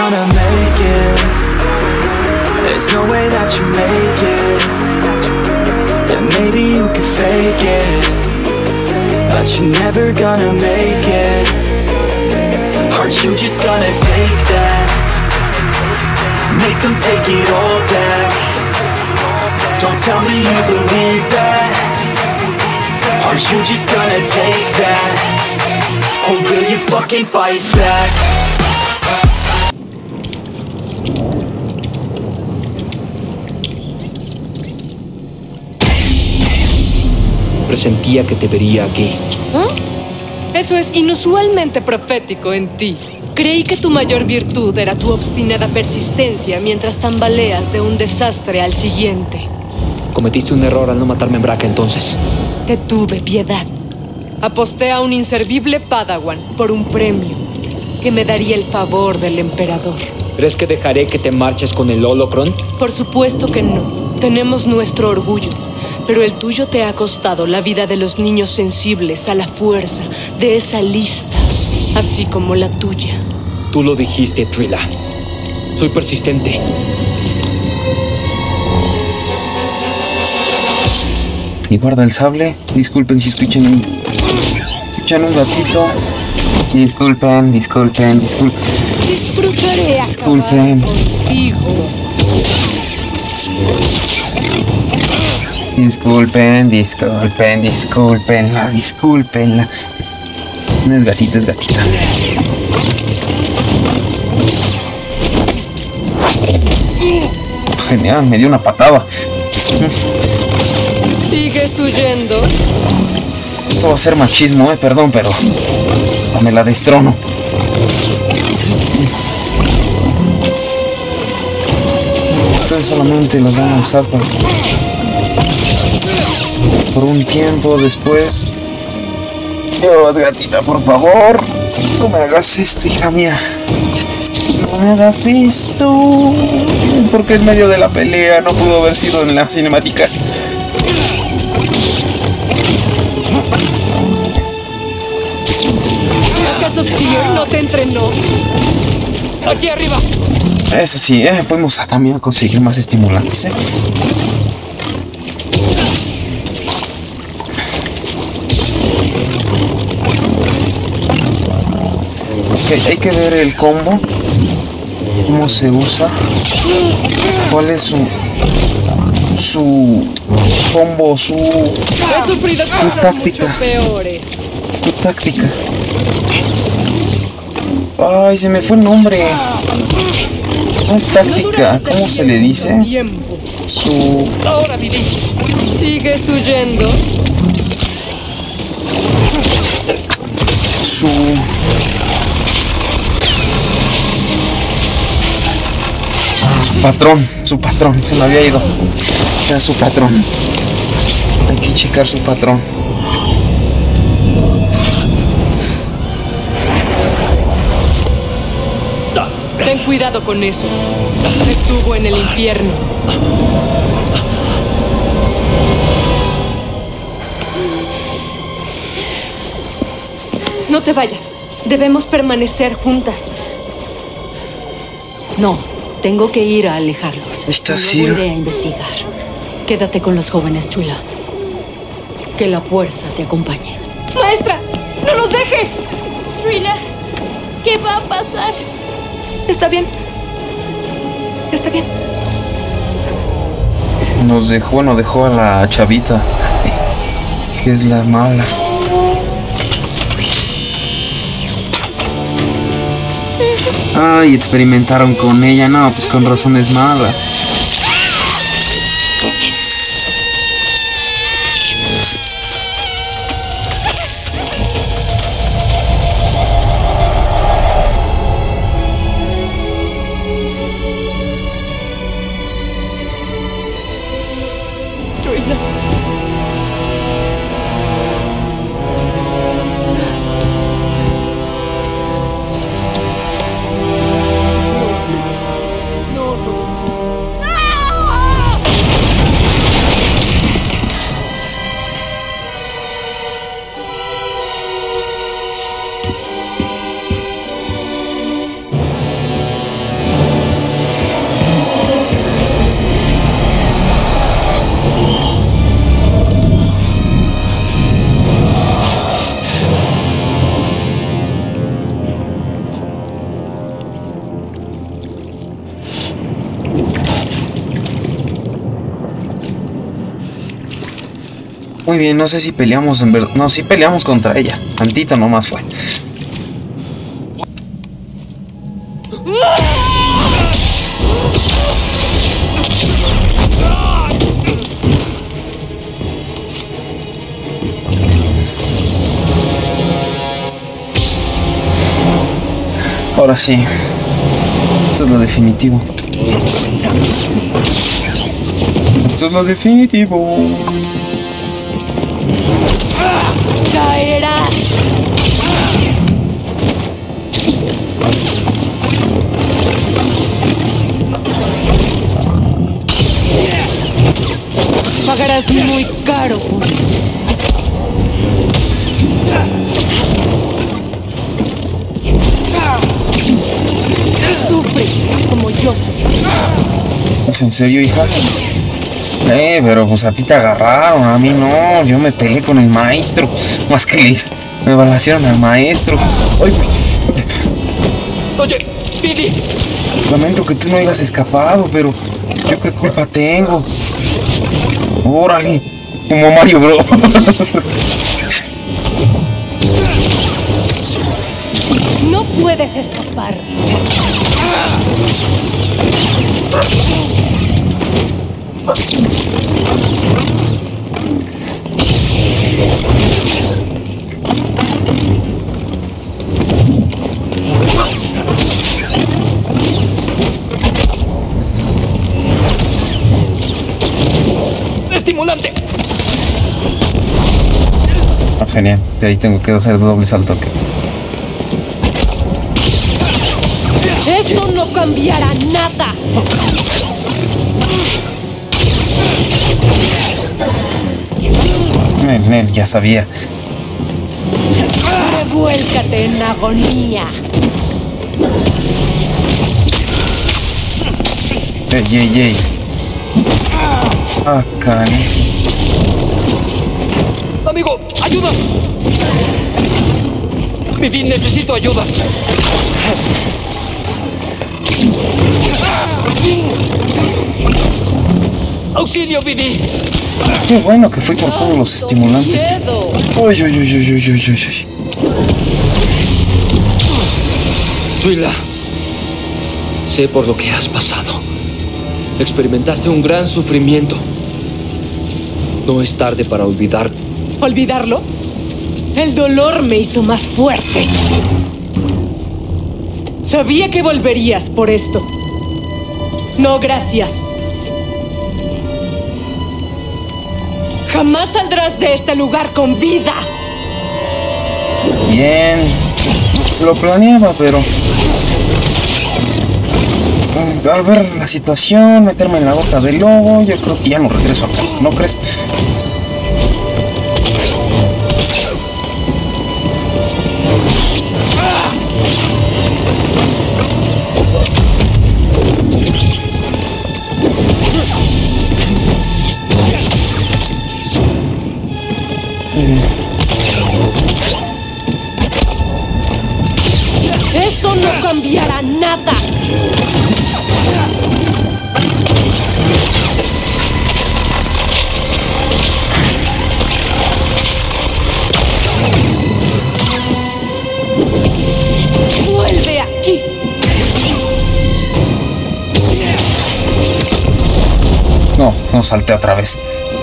gonna make it. There's no way that you make it. And maybe you can fake it, but you're never gonna make it. Aren't you just gonna take that? Make them take it all back. Don't tell me you believe that. Aren't you just gonna take that? Or will you fucking fight back? Presentía que te vería aquí. ¿Ah? Eso es inusualmente profético en ti. Creí que tu mayor virtud era tu obstinada persistencia mientras tambaleas de un desastre al siguiente. Cometiste un error al no matarme en Braca entonces. Te tuve piedad. Aposté a un inservible Padawan por un premio que me daría el favor del emperador. ¿Crees que dejaré que te marches con el Holocron? Por supuesto que no. Tenemos nuestro orgullo. Pero el tuyo te ha costado la vida de los niños sensibles a la fuerza de esa lista, así como la tuya. Tú lo dijiste, Trilla. Soy persistente. Y guarda el sable. Disculpen si escuchan un gatito. Disculpen. Disfrutaré Disculpen. contigo. Disculpenla. No es gatito, es gatita. Genial, me dio una patada. ¿Sigues huyendo? Esto va a ser machismo, perdón, pero me la destrono. Ustedes solamente los van a usar por un tiempo después. Dios, gatita, por favor, no me hagas esto, hija mía. No me hagas esto. Porque en medio de la pelea no pudo haber sido en la cinemática. ¿Acaso Seer no te entrenó? Aquí arriba. Eso sí, podemos también conseguir más estimulantes, Ok, hay que ver el combo. Cómo se usa. ¿Cuál es su combo, su táctica? Su táctica. Ay, se me fue el nombre. No es táctica, ¿cómo se le dice? Su... Ahora, Billy. ¿Sigues huyendo? Su patrón, se me había ido. Era su patrón. Hay que checar su patrón. Ten cuidado con eso. Estuvo en el infierno. No te vayas. Debemos permanecer juntas. No, tengo que ir a alejarlos. ¿Está Luego Seer? iré a investigar. Quédate con los jóvenes, Trilla. Que la fuerza te acompañe. ¡Maestra! ¡No nos deje! Trilla, ¿qué va a pasar? Está bien. Está bien. Nos dejó a la chavita, que es la mala. Ay, experimentaron con ella. No, pues con razón es mala. Muy bien, no sé si peleamos en verdad. No, sí peleamos contra ella. Tantito nomás fue. Ahora sí. Esto es lo definitivo. Esto es lo definitivo. ¡Caerás! Pagarás muy caro por eso. Sufre como yo. ¿Es en serio, hija? Pero pues a ti te agarraron, a mí no. Yo me peleé con el maestro. Más que me balacearon al maestro. Ay, Oye, Billy. lamento que tú no hayas escapado, pero yo qué culpa tengo. Órale, como Mario Bros. No puedes escapar. ¡Estimulante! Ah, genial, de ahí tengo que hacer doble salto. Eso no cambiará nada. Nel, ya sabía. Revuélcate en agonía. Ey. Ah, cani. Amigo, ayuda. Billy, necesito ayuda. ¡Auxilio, Billy! Qué bueno que fui por todos los estimulantes. Uy. Twyla, sé por lo que has pasado. Experimentaste un gran sufrimiento. No es tarde para olvidar. ¿Olvidarlo? El dolor me hizo más fuerte. Sabía que volverías por esto. No, gracias. Jamás saldrás de este lugar con vida. Bien. Lo planeaba, pero al ver la situación, meterme en la bota del lobo, yo creo que ya no regreso a casa, ¿no crees? Esto no cambiará nada. Vuelve aquí. No salté otra vez.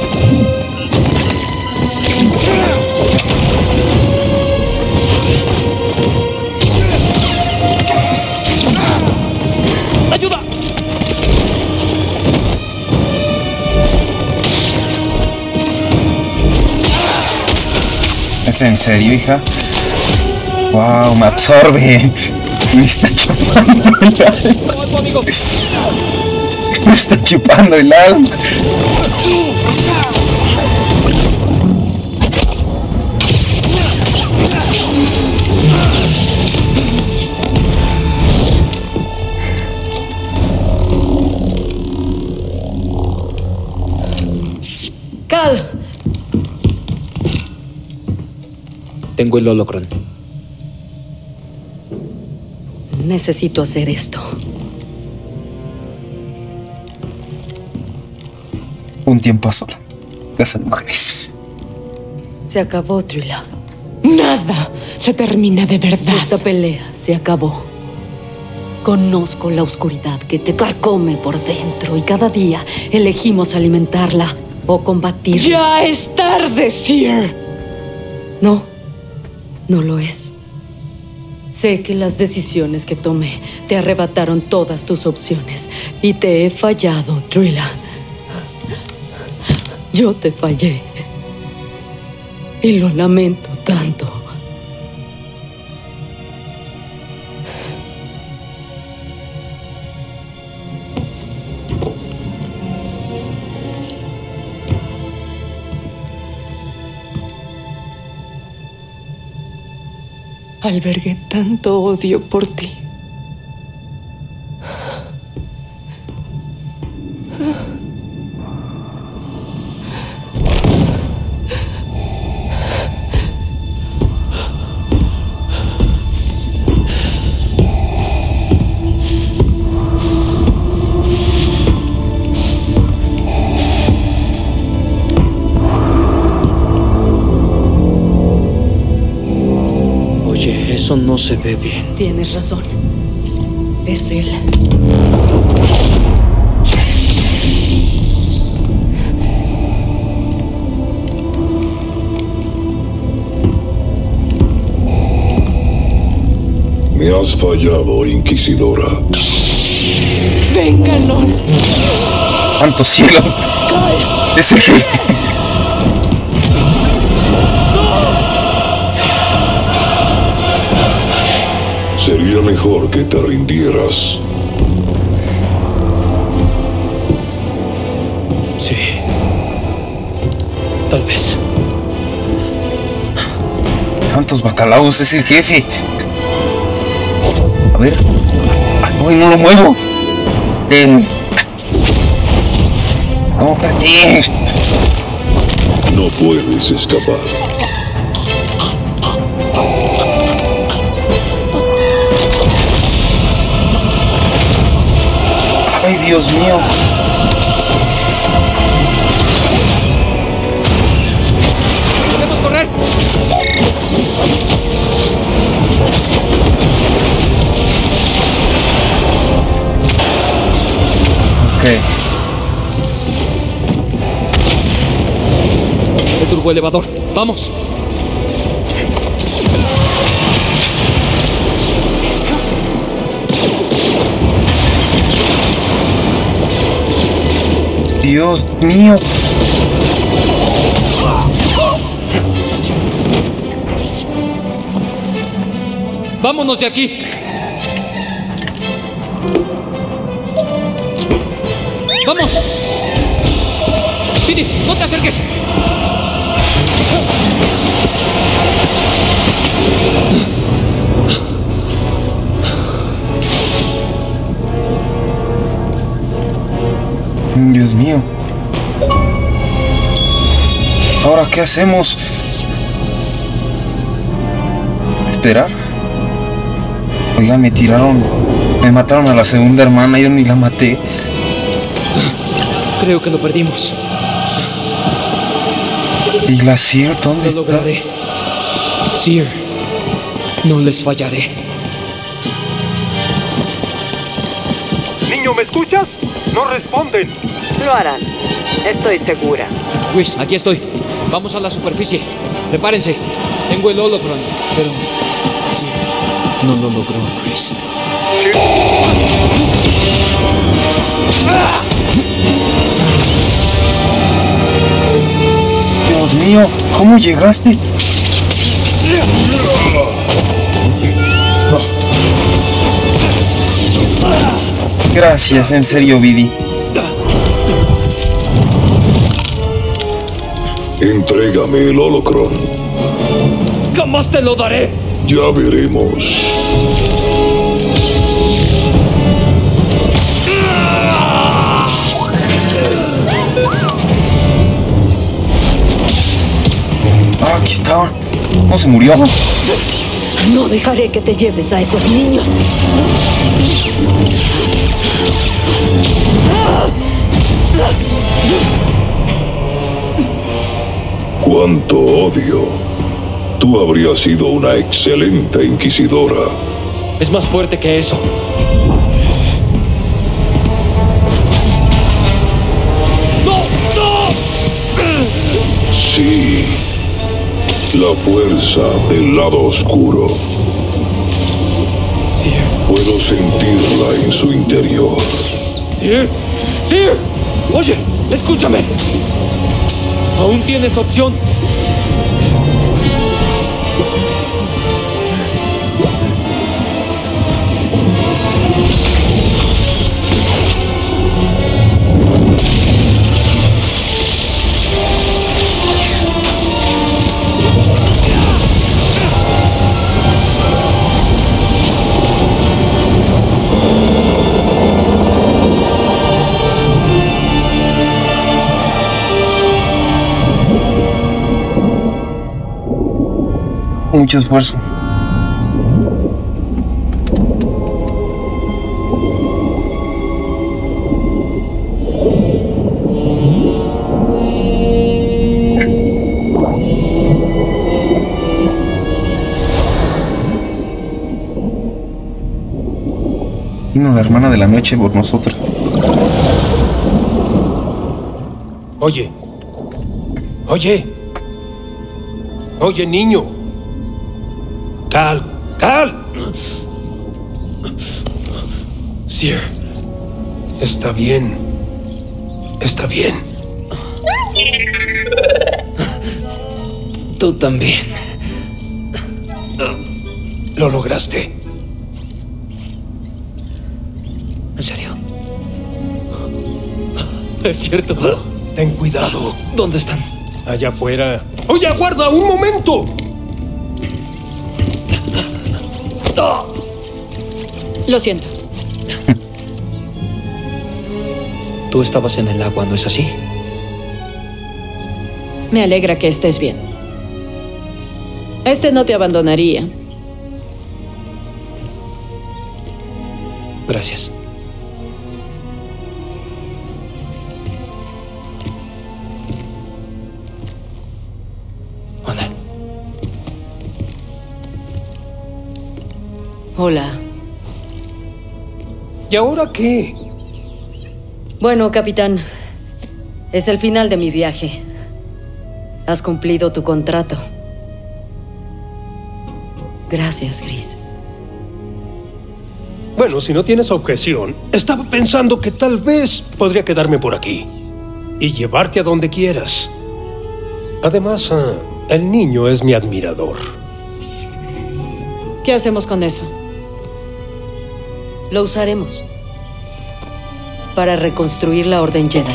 ¡Ayuda! ¿Es en serio, hija? Wow, me absorbe. Me está chupando el alma. ¡Algo, amigo! Me está chupando el alma. Cal, Tengo el holocron. Necesito hacer esto. Un tiempo a sola. Casa de mujeres. Se acabó, Trilla. Nada se termina de verdad. Esta pelea se acabó. Conozco la oscuridad que te carcome por dentro y cada día elegimos alimentarla o combatirla. Ya es tarde, Seer. No, no lo es. Sé que las decisiones que tomé te arrebataron todas tus opciones y te he fallado, Trilla. Yo te fallé. Y lo lamento tanto. Albergué tanto odio por ti. Oye, eso no se ve bien. Tienes razón. Es él. Me has fallado, Inquisidora. ¡Vénganos! ¡Santos cielos! ¡Es el jefe! Sería mejor que te rindieras. Sí. Tal vez. ¡Santos bacalaos! ¡Es el jefe! A ver. ¡Ay, no, no lo muevo! ¿Cómo perdí? No puedes escapar. ¡Ay, Dios mío! ¡Podemos correr! Ok. El turboelevador. ¡Vamos! ¡Dios mío! ¡Vámonos de aquí! ¡Vamos! ¡Sidi, no te acerques! Dios mío. ¿Ahora qué hacemos? ¿Esperar? Oiga, me mataron a la segunda hermana, yo ni la maté. Creo que lo perdimos. ¿Y la Seer dónde Lo está? lograré. Seer, no les fallaré. Niño, ¿me escuchas? No responden. Lo harán. Estoy segura. Chris, aquí estoy. Vamos a la superficie. Prepárense. Tengo el holocron, pero... sí, no lo logró, Chris. Dios mío, ¿cómo llegaste? Gracias, en serio, Vidi. Entrégame el holocron. ¡Jamás te lo daré! Ya veremos. Ah, aquí está. ¿Cómo se murió? No dejaré que te lleves a esos niños. cuánto odio. Tú habrías sido una excelente inquisidora. Es más fuerte que eso. Sí, la fuerza del lado oscuro. Sí. Puedo sentirla en su interior. Sí, sí. Oye, escúchame. Aún tienes opción. Mucho esfuerzo. Vino la hermana de la noche por nosotros. Oye. Oye. Oye, niño. Cal. Sir. Está bien. Está bien. Tú también. Lo lograste. ¿En serio? Es cierto. Ten cuidado. ¿Dónde están? Allá afuera. ¡Oye, aguarda un momento! Lo siento. Tú estabas en el agua, ¿no es así? Me alegra que estés bien. Este no te abandonaría. Gracias. Hola. Hola. ¿Y ahora qué? Bueno, capitán, es el final de mi viaje. Has cumplido tu contrato. Gracias, Gris. Bueno, si no tienes objeción, estaba pensando que tal vez podría quedarme por aquí y llevarte a donde quieras. Además, el niño es mi admirador. ¿Qué hacemos con eso? Lo usaremos para reconstruir la Orden Jedi.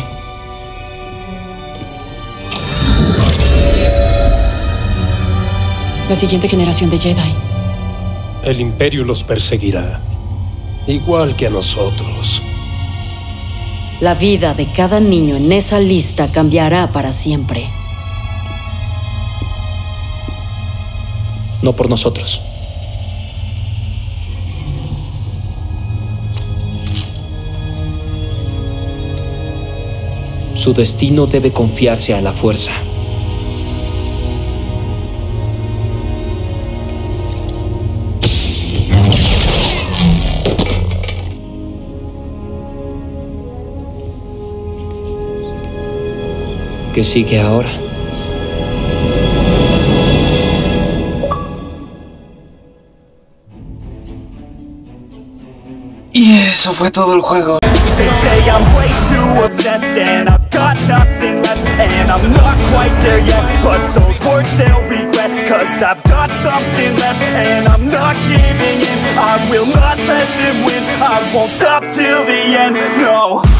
La siguiente generación de Jedi. El Imperio los perseguirá, igual que a nosotros. La vida de cada niño en esa lista cambiará para siempre. No por nosotros. Su destino debe confiarse a la fuerza. ¿Qué sigue ahora? Y eso fue todo el juego. They say I'm way too obsessed and I've got nothing left and I'm not quite there yet, but those words they'll regret, cause I've got something left and I'm not giving in. I will not let them win, I won't stop till the end, no.